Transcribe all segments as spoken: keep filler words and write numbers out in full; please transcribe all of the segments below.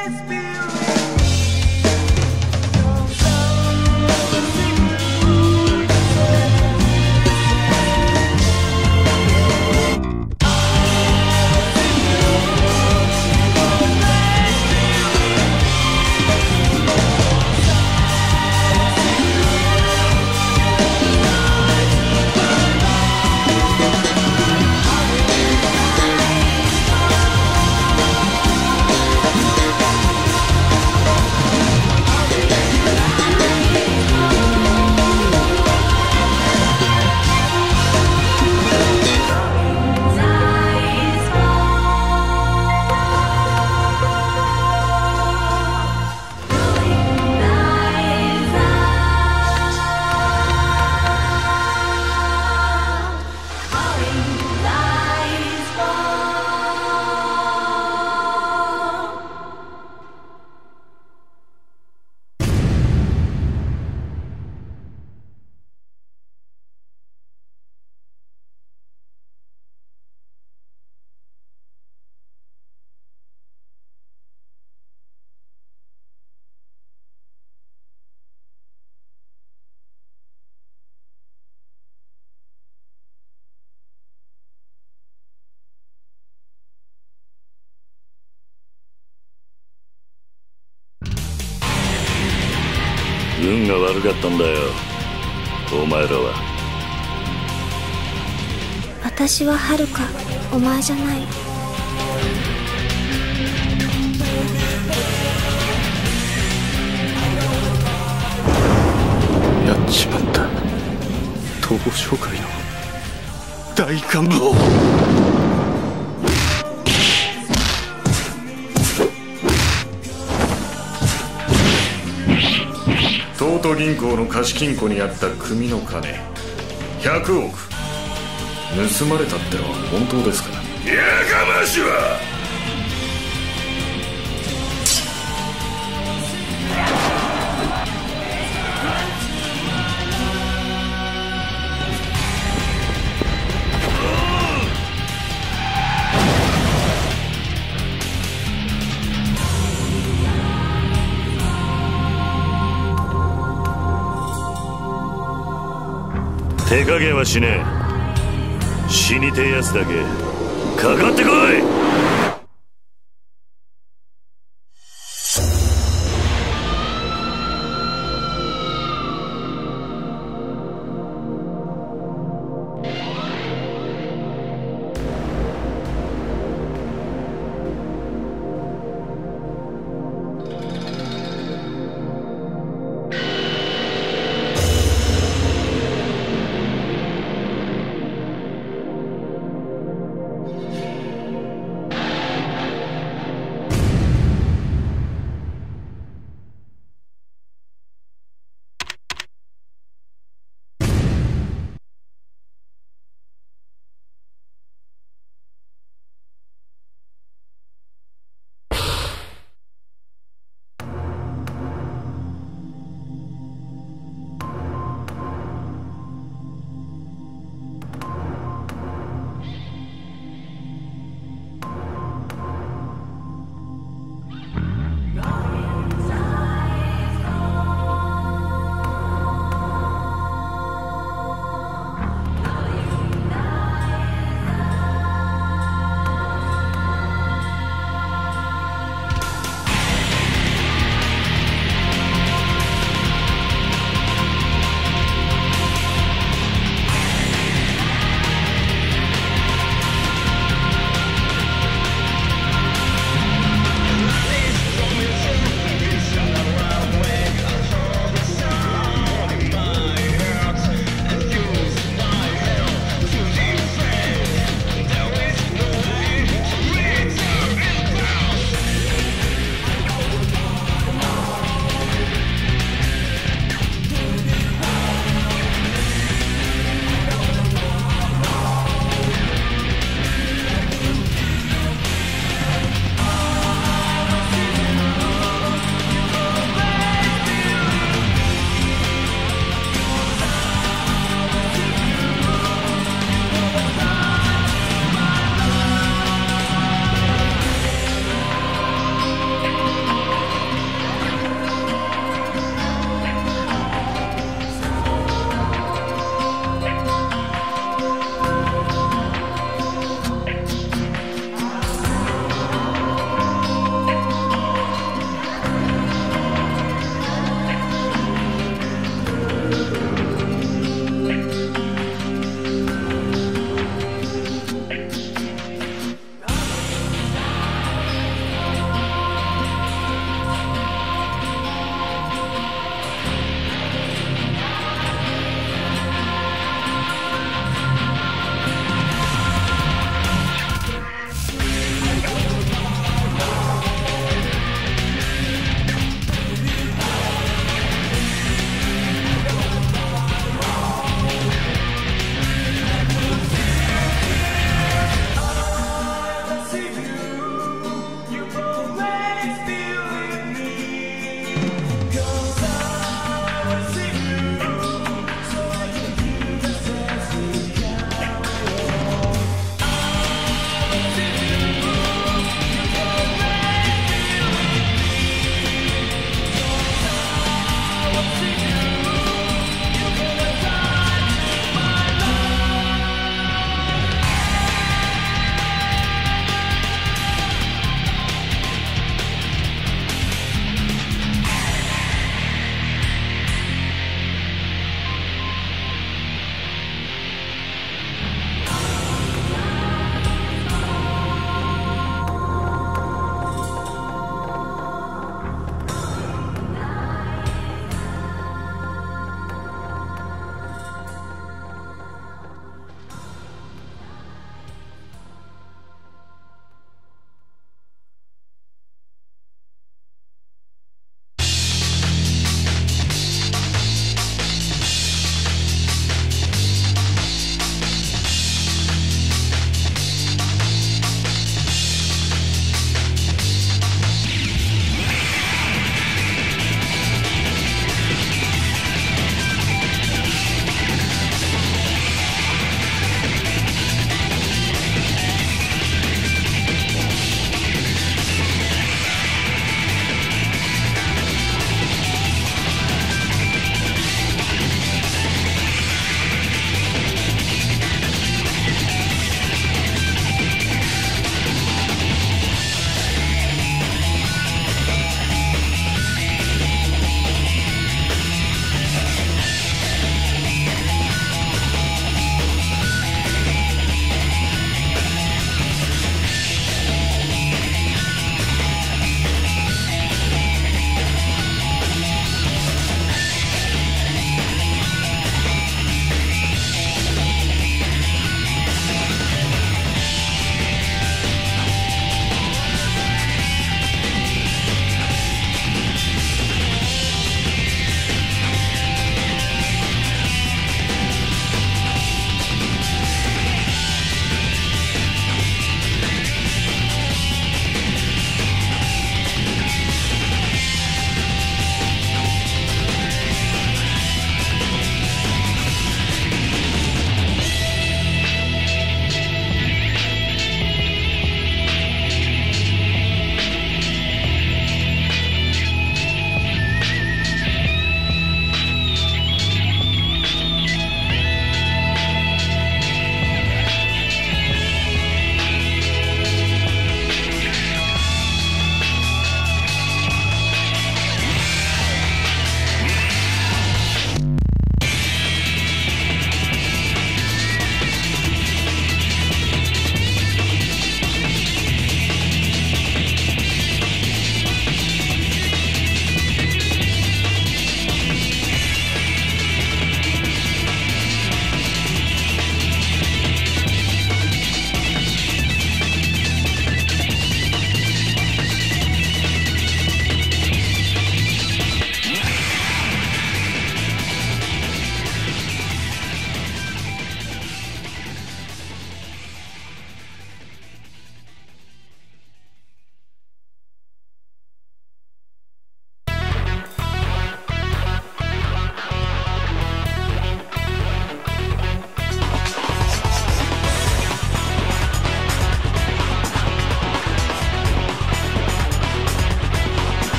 運が悪かったんだよ、お前らは。 私は遥か、お前じゃない。 やっちまった。東方商会の大幹部を。 東都銀行の貸金庫にあった組の金ひゃくおく盗まれたってのは本当ですか？やかましいわ！ 手加減はしねえ。死にてえやつだけかかってこい。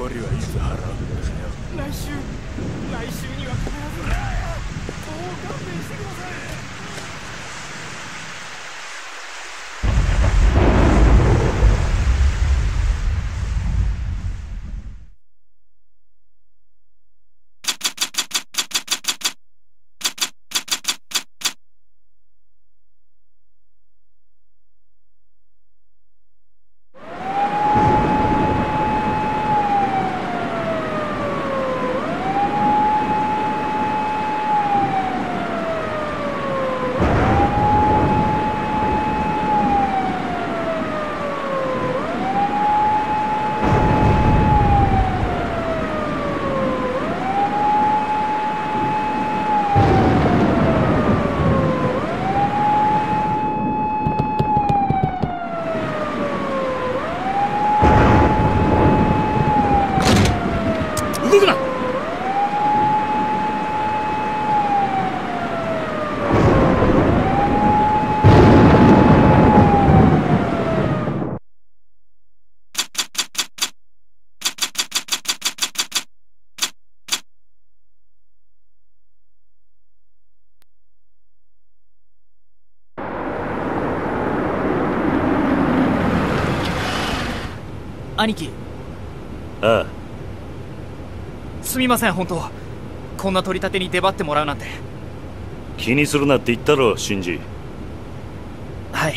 はいつ払うんだよ。来週来週には必ず。もう勘弁してください。 動くな。 兄貴、 ああ、 すみません。本当こんな取り立てに出張ってもらうなんて。 気にするなって言ったろ、シンジ。 はい。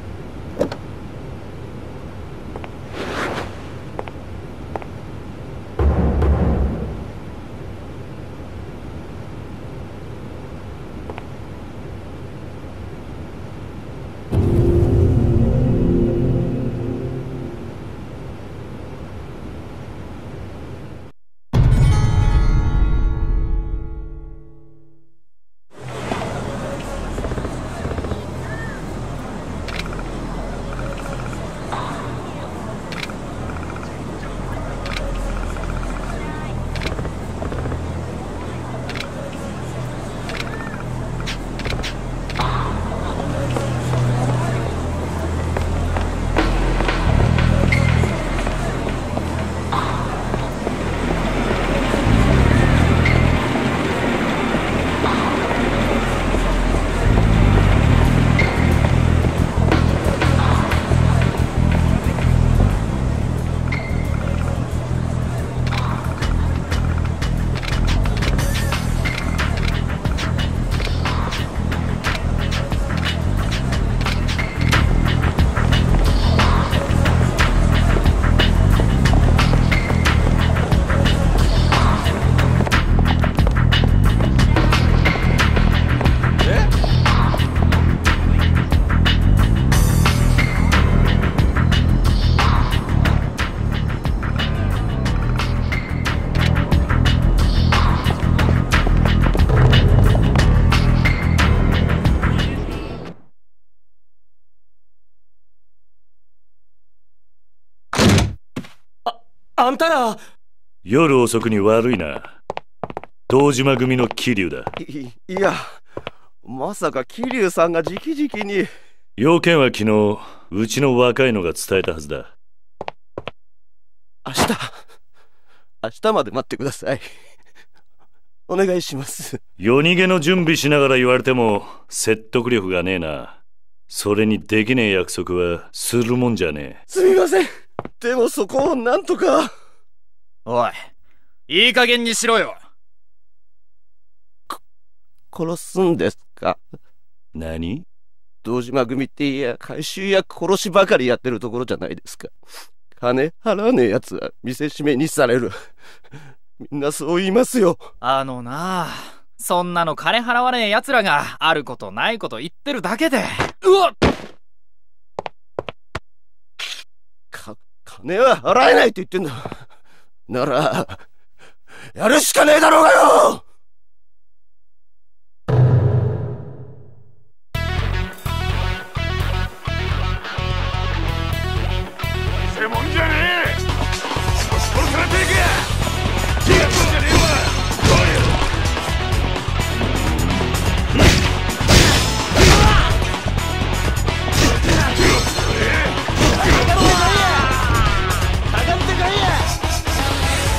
あんたら。 夜遅くに悪いな。堂島組の桐生だ。 い、いや、まさか桐生さんが直々に。 要件は昨日、うちの若いのが伝えたはずだ。 明日、明日まで待ってください。お願いします。 夜逃げの準備しながら言われても説得力がねえな。それにできねえ約束はするもんじゃねえ。 すみません。でもそこをなんとか。 おい、いい加減にしろよ。 殺すんですか？ 何？ 堂島組っていや回収や殺しばかりやってるところじゃないですか。金払わねえやつは見せしめにされる。みんなそう言いますよ。 あのなあ、そんなの金払わねえ奴らがあることないこと言ってるだけで。うわっ！ か、金は払えないって言ってんだ。なら、やるしかねえだろうがよ！ 偽物じゃねえ！殺されていけ！気がつんじゃねえわ！ かかってこいや！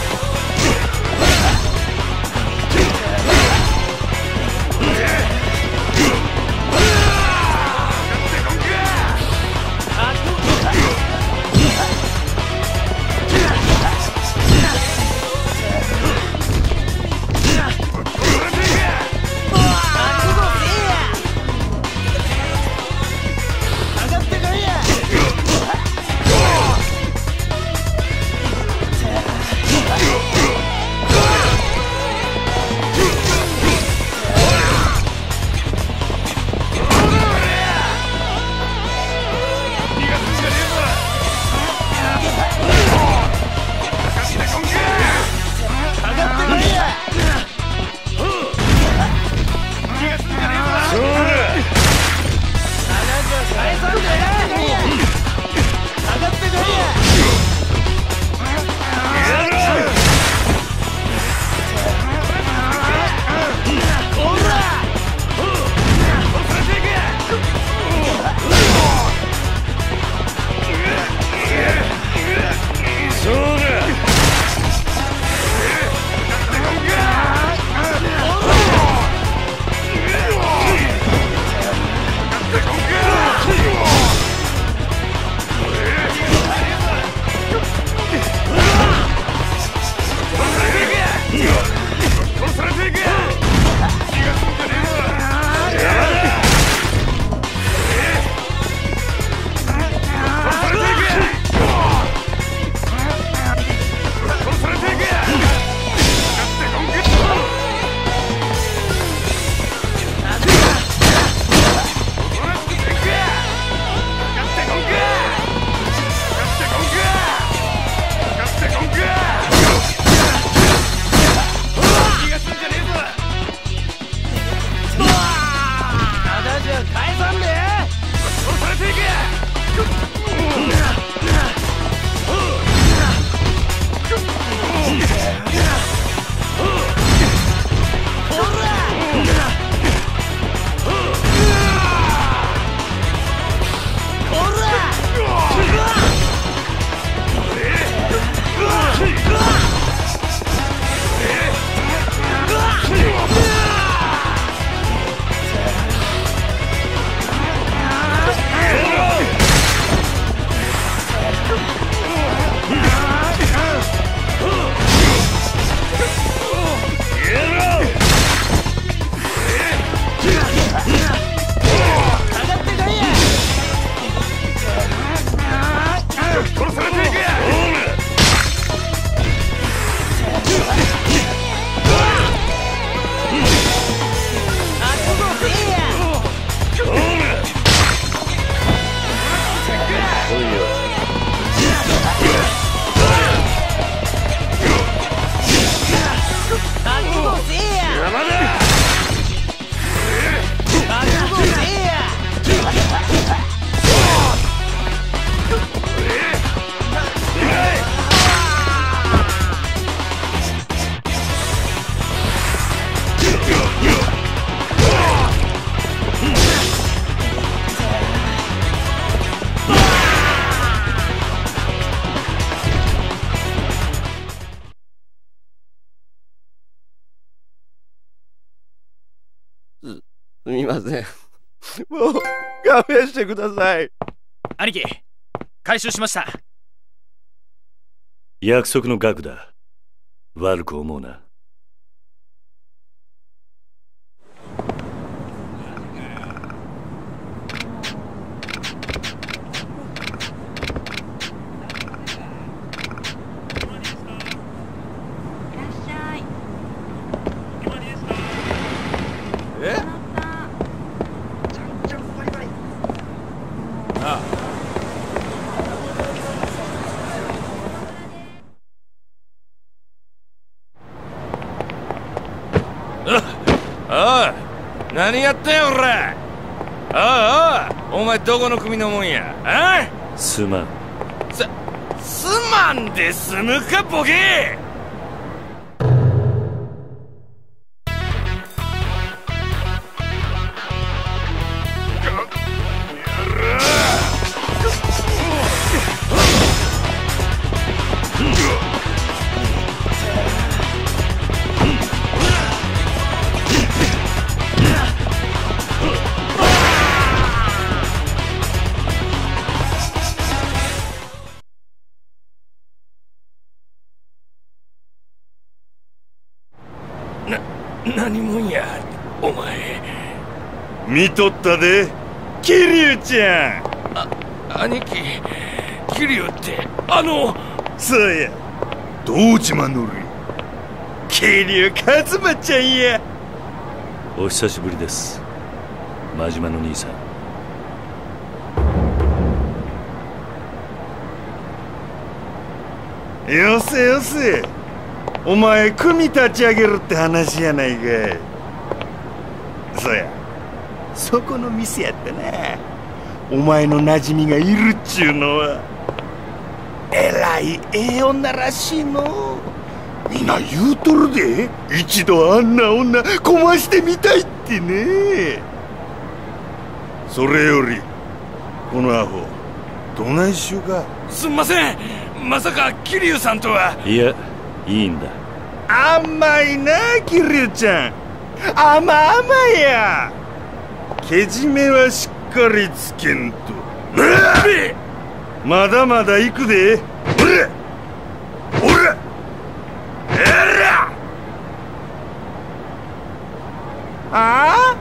みません。もう、勘弁してください。 兄貴、回収しました。 約束の額だ。悪く思うな。 何やってんよ、おら。ああ、お前どこの組のもんや。ああ、 すまん。 す、すまんで済むか、ボケ。何もんや、お前。 見とったで、桐生ちゃん。 あ、兄貴、桐生ってあの。 そうや、堂島のる桐生一馬ちゃんや。 お久しぶりです、真島の兄さん。 よせよせ、お前組立ち上げるって話やないかい。そや、そこの店やったな。お前の馴染みがいるっちゅうのは。えらいええ女らしいの。みんな言うとるで、一度あんな女こましてみたいってね。それよりこのアホどないしゅうか。 すんません、まさか桐生さんとは。 いや、いいんだ。 甘いな、桐生ちゃん。甘々や。けじめはしっかりつけんと。まだまだ行くで。おらおらえらああ、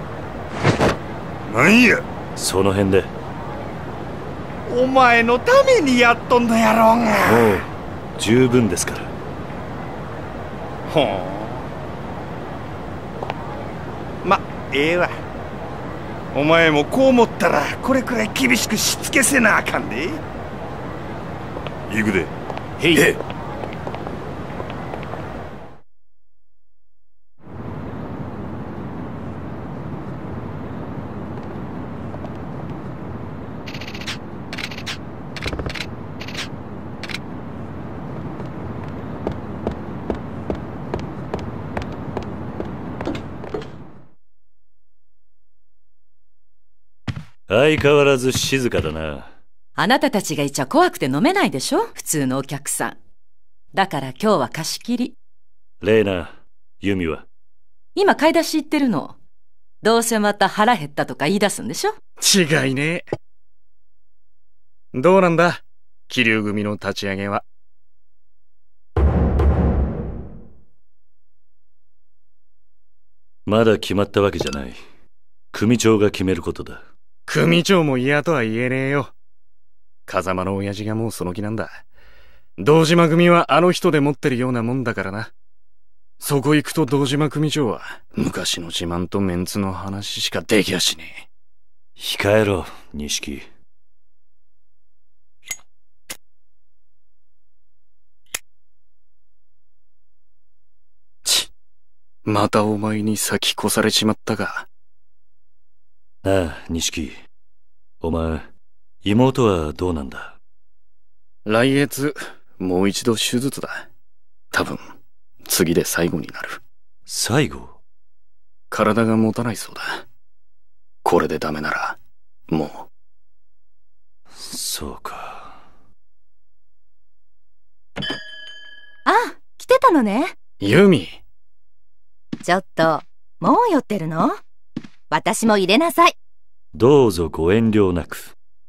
なんや。 その辺で。 お前のためにやっとんのやろうが。 もう十分ですから。 ほう。ま、ええわ。お前もこう思ったらこれくらい厳しくしつけせなあかんで。行くで。 へい。へ相変わらず静かだな。 あなたたちがいちゃ怖くて飲めないでしょ、普通のお客さん。だから今日は貸し切り。 レイナ、ユミは今買い出し行ってるの。どうせまた腹減ったとか言い出すんでしょ。 違いねえ。どうなんだ、桐生組の立ち上げは。 まだ決まったわけじゃない。組長が決めることだ。 組長も嫌とは言えねえよ。風間の親父がもうその気なんだ。堂島組はあの人で持ってるようなもんだからな。そこ行くと堂島組長は昔の自慢とメンツの話しかできやしねえ。 控えろ、錦。 ち、またお前に先越されちまったか。 なあ、錦。お前、妹はどうなんだ？ 来月、もう一度手術だ。多分、次で最後になる。 最後？ 体が持たないそうだ。これでダメなら、もう。そうか。 あ、来てたのね。 ユミ。 ちょっと、もう酔ってるの？ 私も入れなさい。 どうぞご遠慮なく。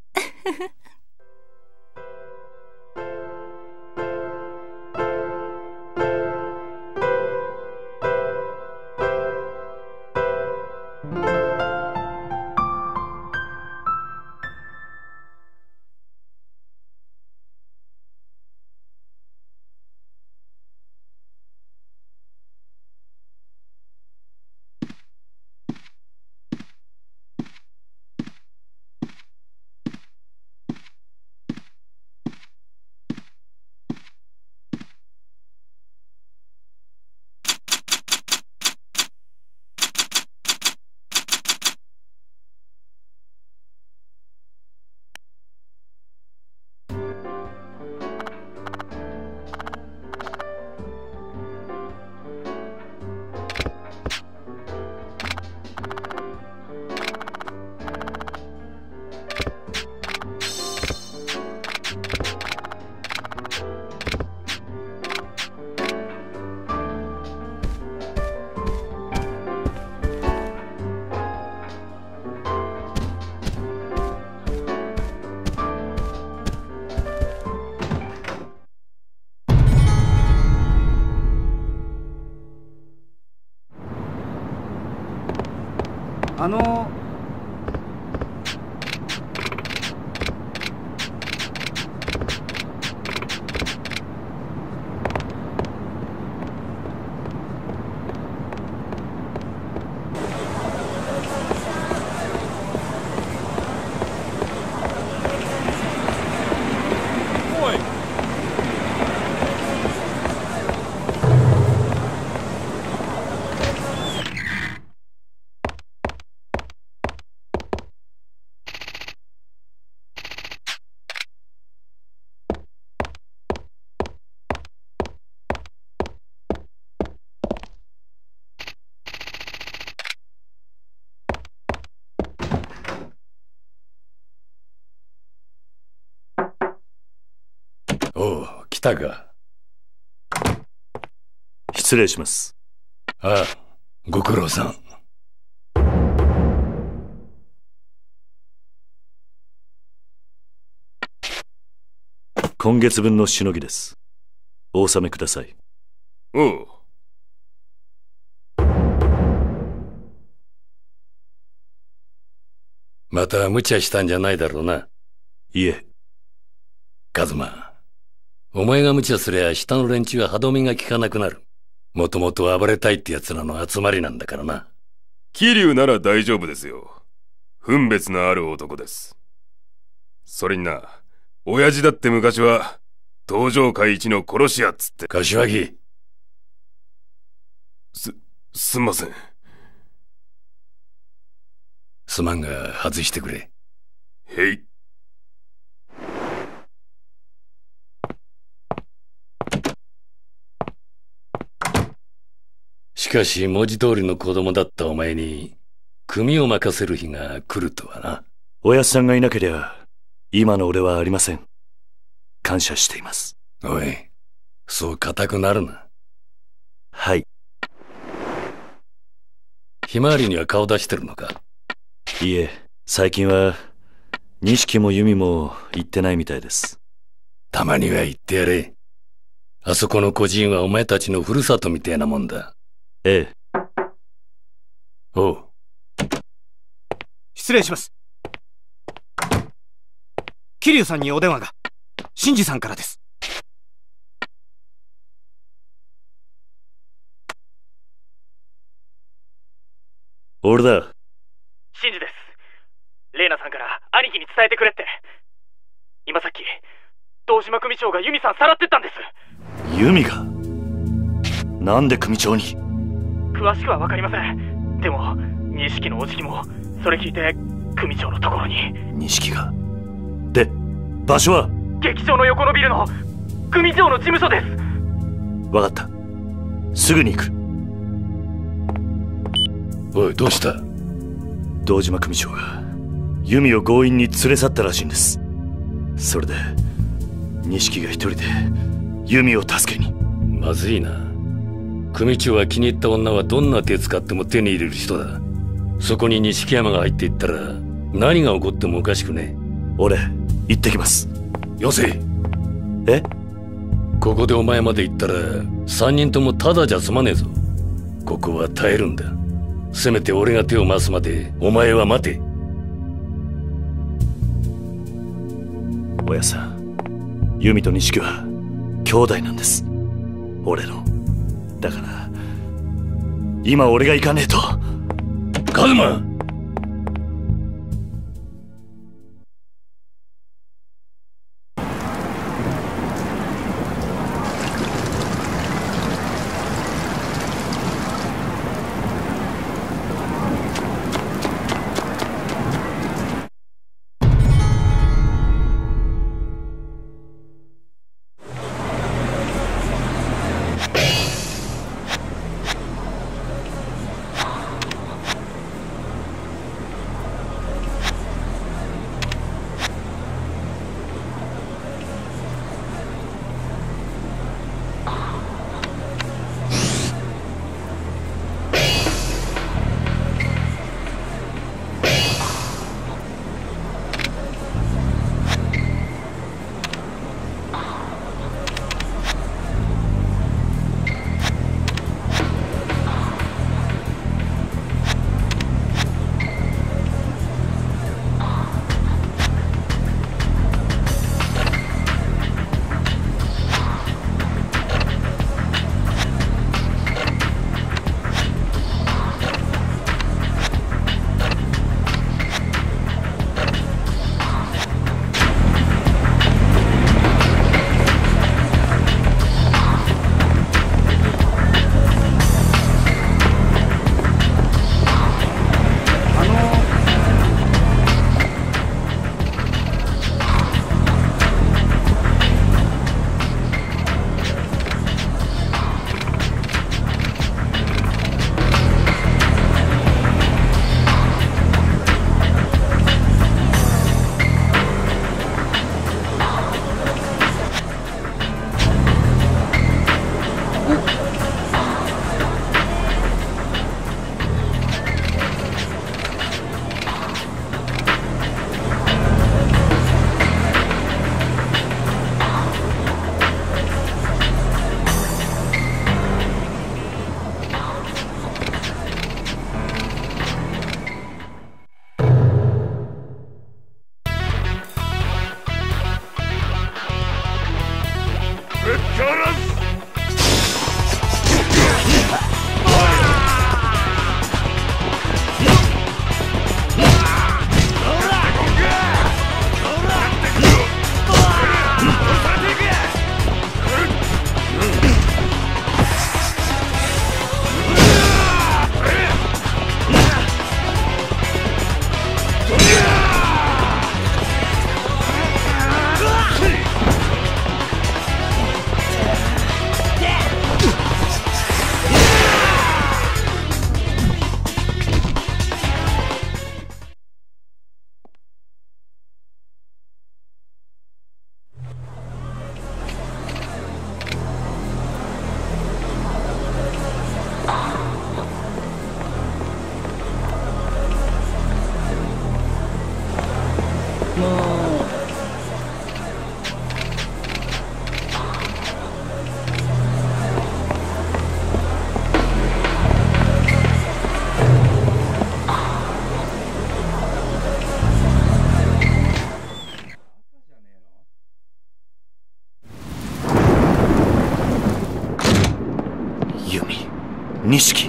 あのおう、来たか。 失礼します。 ああ、ご苦労さん。 今月分のしのぎです。お納めください。 おう。 また無茶したんじゃないだろうな。 いえ。 カズマ、お前が無茶すりゃ下の連中は歯止めが効かなくなる。もともと暴れたいって奴らの集まりなんだからな。 桐生なら大丈夫ですよ。分別のある男です。それにな、親父だって昔は東上界一の殺し屋っつって。 柏木。 す、すんません。 すまんが外してくれ。 へい。 しかし文字通りの子供だったお前に組を任せる日が来るとはな。 おやっさんがいなけりゃ今の俺はありません。感謝しています。 おい、そう固くなるな。 はい。 ひまわりには顔出してるのか？ いえ、最近は錦も弓も行ってないみたいです。 たまには行ってやれ。あそこの孤児院はお前たちのふるさとみたいなもんだ。 ええ。 おう。 失礼します。桐生さんにお電話が。新次さんからです。 俺だ。 新次です。レイナさんから兄貴に伝えてくれって。今さっき堂島組長がユミさんさらってったんです。 ユミが？なんで組長に？ 詳しくは分かりません。でも錦のおじきもそれ聞いて組長のところに。 錦が？で、場所は？ 劇場の横のビルの組長の事務所です。 分かった。すぐに行く。 おい、どうした？ 堂島組長が弓を強引に連れ去ったらしいんです。それで錦が一人で弓を助けに。 まずいな。組長は気に入った女はどんな手使っても手に入れる人だ。 そこに錦山が入っていったら何が起こってもおかしくねえ。 俺行ってきます。 よせ。 え？ ここでお前まで行ったら三人ともただじゃ済まねえぞ。ここは耐えるんだ。せめて俺が手を回すまでお前は待て。 おやさん、由美と錦は兄弟なんです。俺の。だから今俺が行かねえと。 カズマ。 錦。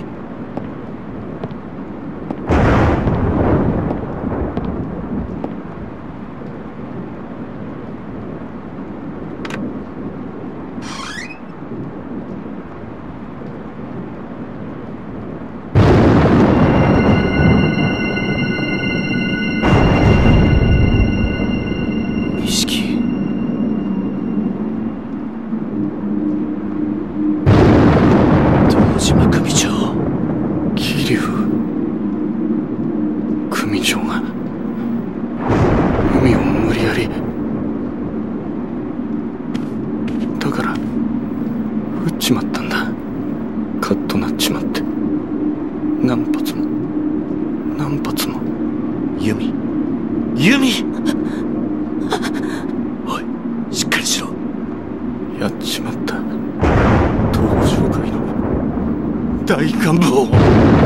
何外幹部を。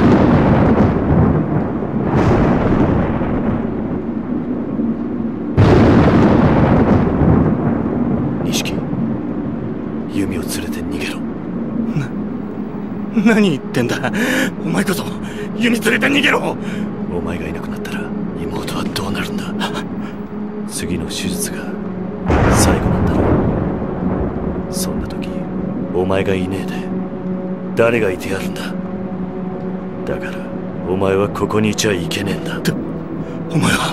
錦、弓を連れて逃げろ。 な、何言ってんだ。お前こそ弓連れて逃げろ。 お前がいなくなったら妹はどうなるんだ。次の手術が最後なんだろう。そんな時お前がいねえで誰がいてやるんだ。だからお前はここにいちゃいけねえんだ。 お前は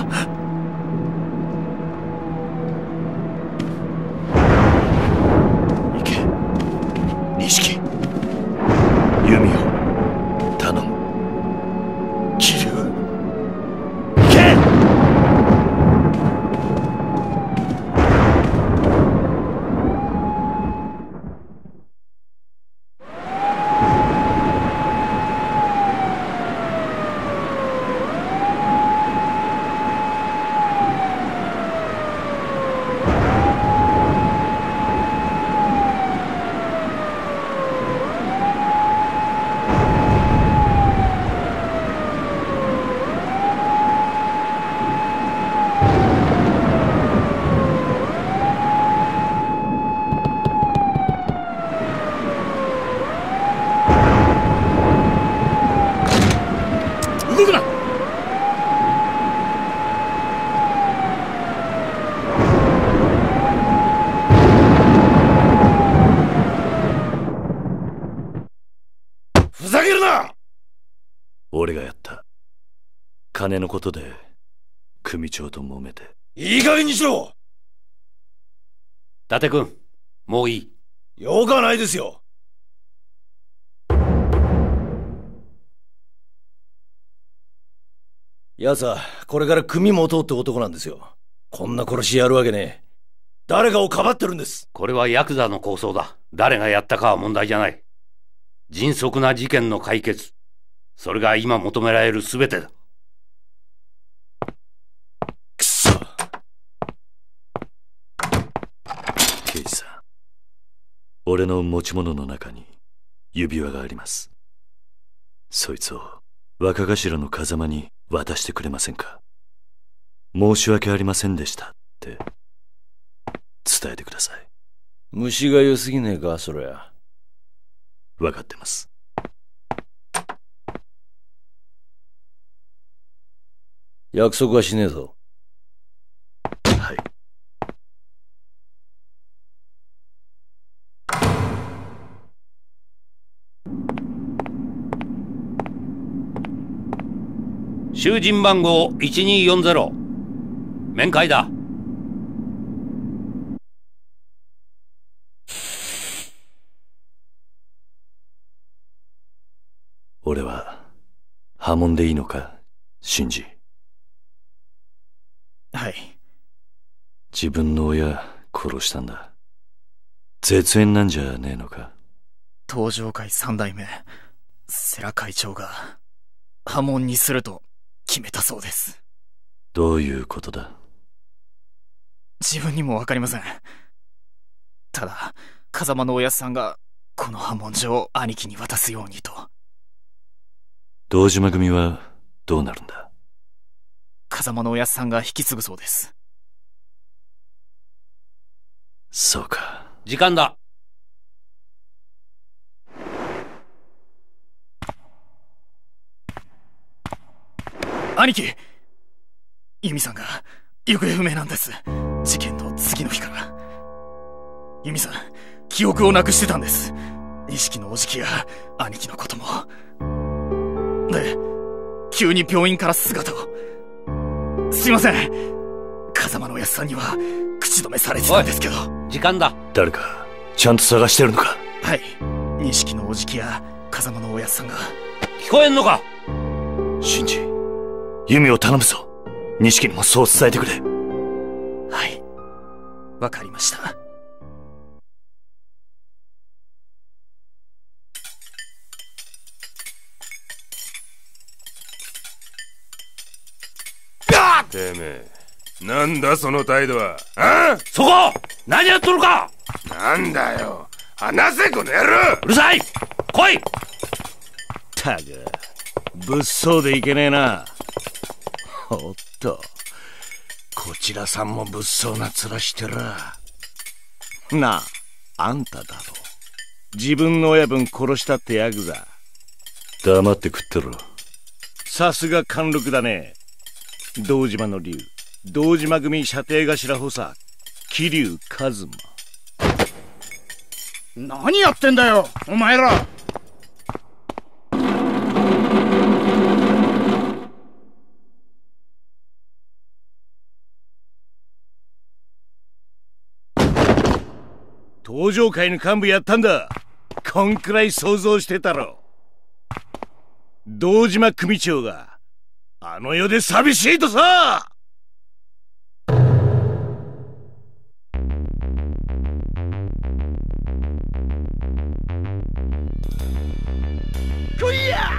行け錦、弓を頼む。 桐生、 行け。 動くな。 ふざけるな。俺がやった。金のことで組長と揉めて。 いい加減にしろ。 伊達君、もういい。 よくはないですよ。奴はこれから組持とうって男なんですよ。こんな殺しやるわけねえ。誰かをかばってるんです。 これはヤクザの構想だ。誰がやったかは問題じゃない。迅速な事件の解決。それが今求められる全てだ。 くそ。刑事さん、俺の持ち物の中に指輪があります。そいつを若頭の風間に渡してくれませんか。申し訳ありませんでしたって伝えてください。 虫が良すぎねえか、そりゃ。 分かってます。 約束はしねえぞ。 はい。 囚人番号いちにーよんゼロ。面会だ。 俺は破門でいいのか、シンジ。 はい。 自分の親殺したんだ。絶縁なんじゃねえのか。 東上会三代目世良会長が破門にすると決めたそうです。 どういうことだ。 自分にもわかりません。ただ風間のおやっさんがこの破門状を兄貴に渡すようにと。 堂島組はどうなるんだ。 風間のおやっさんが引き継ぐそうです。 そうか。 時間だ。 兄貴、由美さんが行方不明なんです。事件の次の日から由美さん記憶をなくしてたんです。錦のおじきや兄貴のことも。で急に病院から姿を。すいません。風間のおやっさんには口止めされてたんですけど。 時間だ。 誰かちゃんと探してるのか。 はい、錦のおじきや風間のおやっさんが。 聞こえんのか。 シンジ、弓を頼むぞ。錦にもそう伝えてくれ。 はい、わかりました。 てめえ、なんだその態度は。あ？ そこ何やっとるか。 なんだよ、話せこの野郎。 うるさい。来い。 ったく物騒でいけねえな。おっと、こちらさんも物騒な面してら。なあ、あんただろ。自分の親分殺したってヤクザ。 黙って食ってろ。 さすが貫禄だね。堂島の竜、堂島組射程頭補佐、桐生一馬。 何やってんだよ、お前ら。 登場会の幹部やったんだ。こんくらい想像してたろ。堂島組長があの世で寂しいとさ。来いや。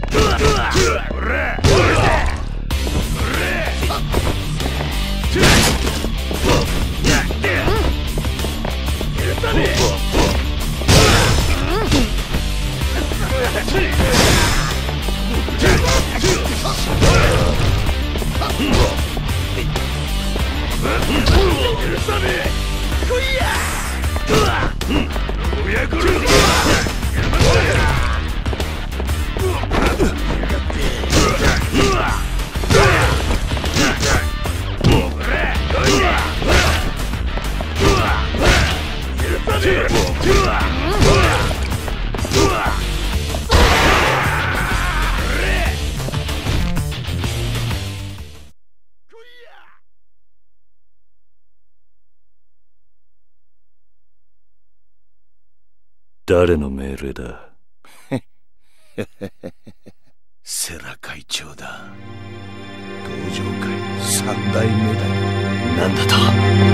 誰の命令だ？ 世良会長だ。登場会の三代目だよ。 なんだと？